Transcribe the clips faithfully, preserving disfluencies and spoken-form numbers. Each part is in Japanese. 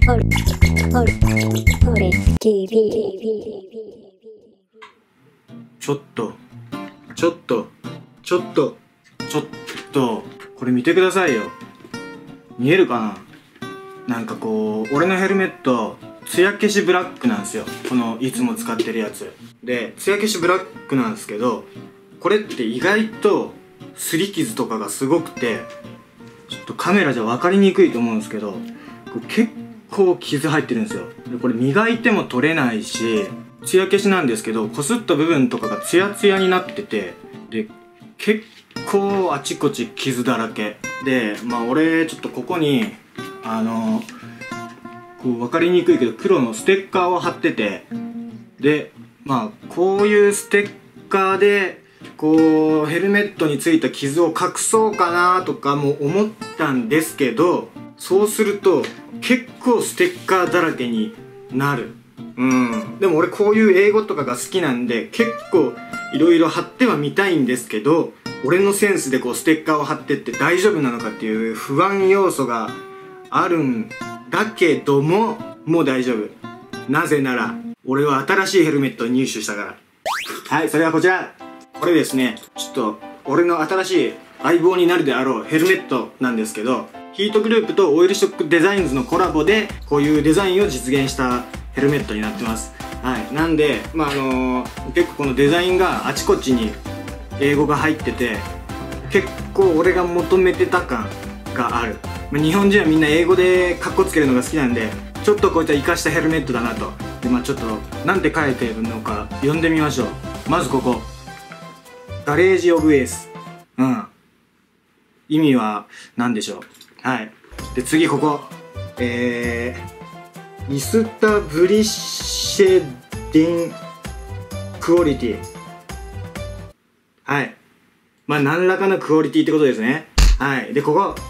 ちょっとちょっとちょっとちょっとこれ見てくださいよ。見えるかな。なんかこう俺のヘルメット艶消しブラックなんですよ。このいつも使ってるやつで艶消しブラックなんですけど、これって意外と擦り傷とかがすごくて、ちょっとカメラじゃ分かりにくいと思うんですけど、これ結構傷入ってるんですよ。でこれ磨いても取れないし、艶消しなんですけどこすった部分とかがツヤツヤになってて、で結構あちこち傷だらけで、まあ俺ちょっとここにあのこう分かりにくいけど黒のステッカーを貼ってて、でまあこういうステッカーでこうヘルメットについた傷を隠そうかなとかも思ったんですけど、そうすると結構ステッカーだらけになる。うんでも俺こういう英語とかが好きなんで結構いろいろ貼ってはみたいんですけど、俺のセンスでこうステッカーを貼ってって大丈夫なのかっていう不安要素があるんだけども、もう大丈夫。なぜなら俺は新しいヘルメットを入手したから。はい、それはこちら。これですね、ちょっと俺の新しい相棒になるであろうヘルメットなんですけど、ヒートグループとオイルショックデザインズのコラボでこういうデザインを実現したヘルメットになってます。はい、なんで、まああのー、結構このデザインがあちこちに英語が入ってて、結構俺が求めてた感がある。まあ、日本人はみんな英語でカッコつけるのが好きなんで、ちょっとこういった活かしたヘルメットだなと。でまあちょっとなんて書いてるのか読んでみましょう。まずここガレージオブエース。うん。意味は何でしょう。はい。で、次ここ。えー、イスタブリッシェディンクオリティ。はい。まあ、何らかのクオリティってことですね。はい。で、ここ。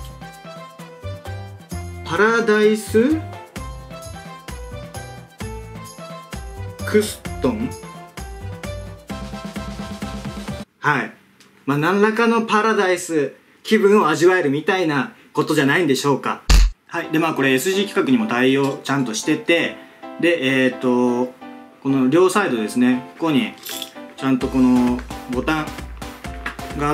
パラダイスクストン。はい。まあ、何らかのパラダイス気分を味わえるみたいなことじゃないんでしょうか。はい。で、まあこれ エスジー 規格にも対応ちゃんとしてて、で、えっと、この両サイドですね、ここにちゃんとこのボタンがあって、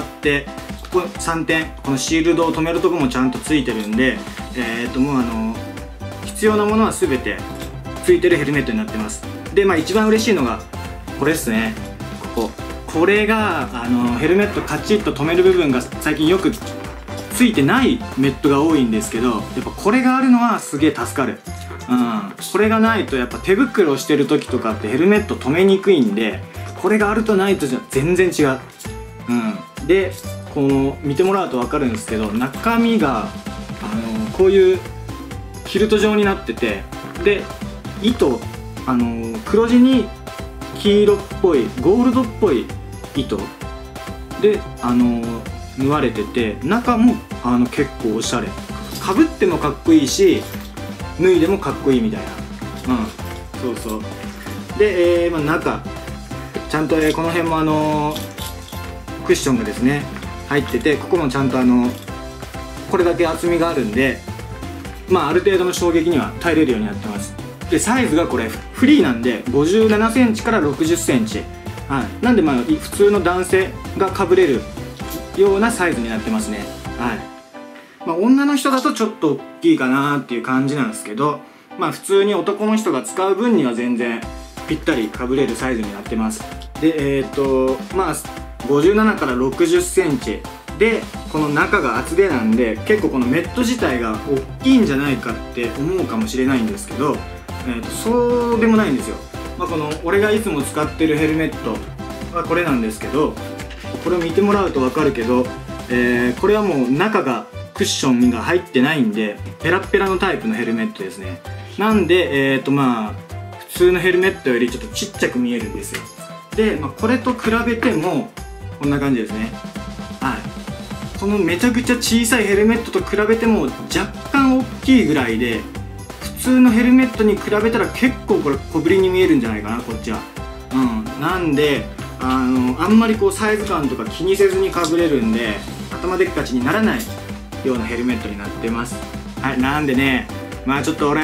ここさんてん、このシールドを止めるとこもちゃんとついてるんで、えっと、もうあの、必要なものは全てついてるヘルメットになってます。で、まあ一番嬉しいのが、これですね。ここ。これがあのヘルメットカチッと止める部分が最近よくついてないメットが多いんですけど、やっぱこれがあるのはすげえ助かる。うん、これがないとやっぱ手袋をしてる時とかってヘルメット止めにくいんで、これがあるとないとじゃ全然違う。うん、でこの見てもらうと分かるんですけど、中身があのこういうキルト状になってて、で糸あの黒地に黄色っぽいゴールドっぽい糸であの縫われてて、中もあの結構おしゃれ。かぶってもかっこいいし脱いでもかっこいいみたいな。うん、そうそう。で、えーまあ、中ちゃんと、えー、この辺もあのー、クッションがですね入ってて、ここもちゃんとあのこれだけ厚みがあるんで、まあある程度の衝撃には耐えれるようになってます。でサイズがこれフリーなんでごじゅうななセンチからろくじゅっセンチ、はい、なんでまあ普通の男性がかぶれるようなサイズになってますね。はい。まあ女の人だとちょっと大きいかなっていう感じなんですけど、まあ普通に男の人が使う分には全然ぴったりかぶれるサイズになってます。でえっとまあごじゅうななからろくじゅっセンチで、この中が厚手なんで結構このメット自体が大きいんじゃないかって思うかもしれないんですけど、えーとそうでもないんですよ。まあ、この俺がいつも使ってるヘルメットはこれなんですけど、これを見てもらうと分かるけど、えー、これはもう中がクッションが入ってないんでペラッペラのタイプのヘルメットですね。なんでえっとまあ普通のヘルメットよりちょっとちっちゃく見えるんですよ。で、まあ、これと比べてもこんな感じですね。はい。このめちゃくちゃ小さいヘルメットと比べても若干大きいぐらいで、普通のヘルメットに比べたら結構これ小ぶりに見えるんじゃないかな、こっちは。うん、なんであのあんまりこうサイズ感とか気にせずにかぶれるんで、頭でっかちにならないようなヘルメットになってます。はい、なんでね、まあちょっと俺は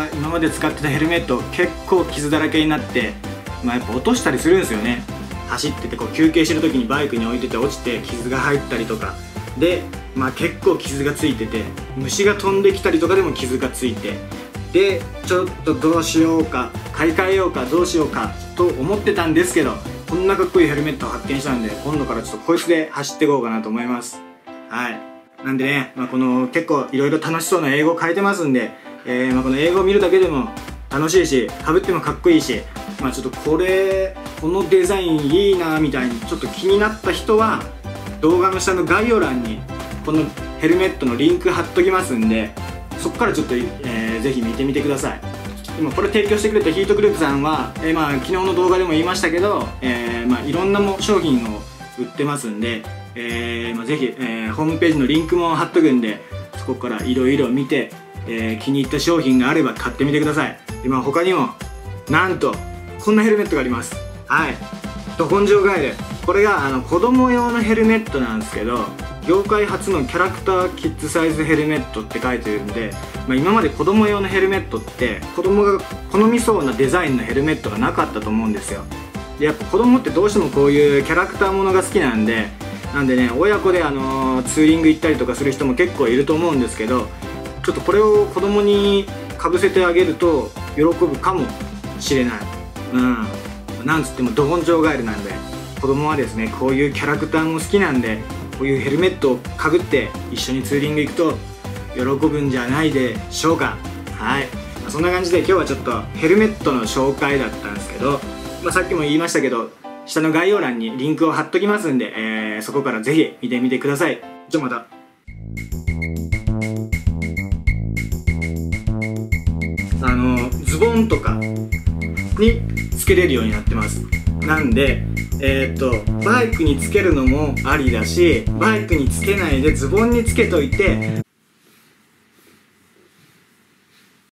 が今まで使ってたヘルメット結構傷だらけになって、まあ、やっぱ落としたりするんですよね。走っててこう休憩してる時にバイクに置いてて落ちて傷が入ったりとかで、まあ、結構傷がついてて、虫が飛んできたりとかでも傷がついて、でちょっとどうしようか、買い替えようかどうしようかと思ってたんですけど、こんなかっこいいヘルメットを発見したんで、今度からちょっとこいつで走っていこうかなと思います。はい、なんでね、まあ、この結構いろいろ楽しそうな英語を書いてますんで、えーまあ、この英語を見るだけでも楽しいし、かぶってもかっこいいし、まあ、ちょっとこれこのデザインいいなみたいにちょっと気になった人は、動画の下の概要欄にこのヘルメットのリンク貼っときますんで、そこからちょっと、えー、ぜひ見てみてください。今これ提供してくれたヒートグループさんは、えーまあ、昨日の動画でも言いましたけど、えーまあ、いろんなも商品を売ってますんで、えーまあ、ぜひ、えー、ホームページのリンクも貼っとくんで、そこからいろいろ見て、えー、気に入った商品があれば買ってみてください。今他にもなんとこんなヘルメットがあります。はい、ど根性ガエル。これがあの子供用のヘルメットなんですけど、業界初のキャラクターキッズサイズヘルメットって書いてるんで、まあ、今まで子供用のヘルメットって子供が好みそうなデザインのヘルメットがなかったと思うんですよ。でやっぱ子供ってどうしてもこういうキャラクターものが好きなんで、なんでね、親子であのー、ツーリング行ったりとかする人も結構いると思うんですけど、ちょっとこれを子供にかぶせてあげると喜ぶかもしれない。うん、なんつってもど根性ガエルなんで、子供はですねこういうキャラクターも好きなんで、こういうヘルメットをかぶって一緒にツーリング行くと喜ぶんじゃないでしょうか。はい、まあ、そんな感じで今日はちょっとヘルメットの紹介だったんですけど、まあ、さっきも言いましたけど下の概要欄にリンクを貼っときますんで、えー、そこからぜひ見てみてください。じゃあまた。あのズボンとかにつけれるようになってます。なんでえー、っとバイクにつけるのもありだし、バイクにつけないでズボンにつけといて